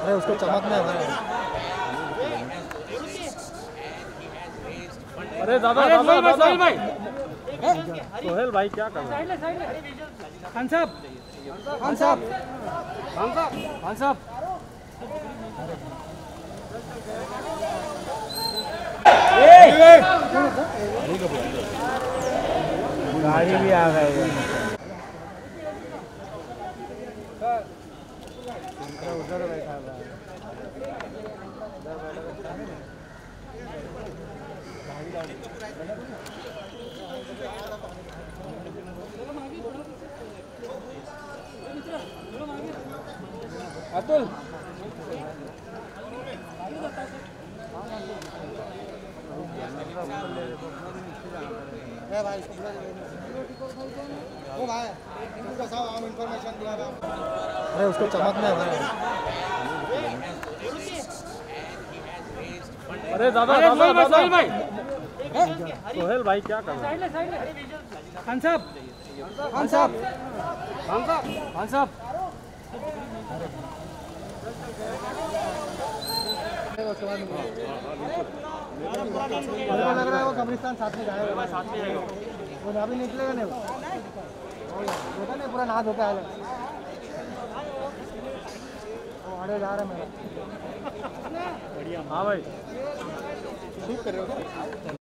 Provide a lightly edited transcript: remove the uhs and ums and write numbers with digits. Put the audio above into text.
अरे उसको चमक में भाई। अरे दादा दादा दादा भाई सोहेल भाई क्या कर रहे हैं? खान साहब खान साहब खान साहब खान साहब गाड़ी भी आ गई है। उधर बैठा हुआ है। अतुल भाई वो भाई उनको सब हम इंफॉर्मेशन दिया था। अरे उसको चमक में भाई। अरे दादा दादा दादा भाई सोहेल भाई क्या कर रहे हैं? खान साहब खान साहब खान साहब खान साहब लग रहा है वो कब्रिस्तान साथ में जाएगा। साथ में जाएगा वो अभी निकलेगा नहीं। देखा नहीं पूरा नहा धो के आएगा। वो आड़े जा रहे हैं मेरा। हाँ भाई शूट कर रहे हो।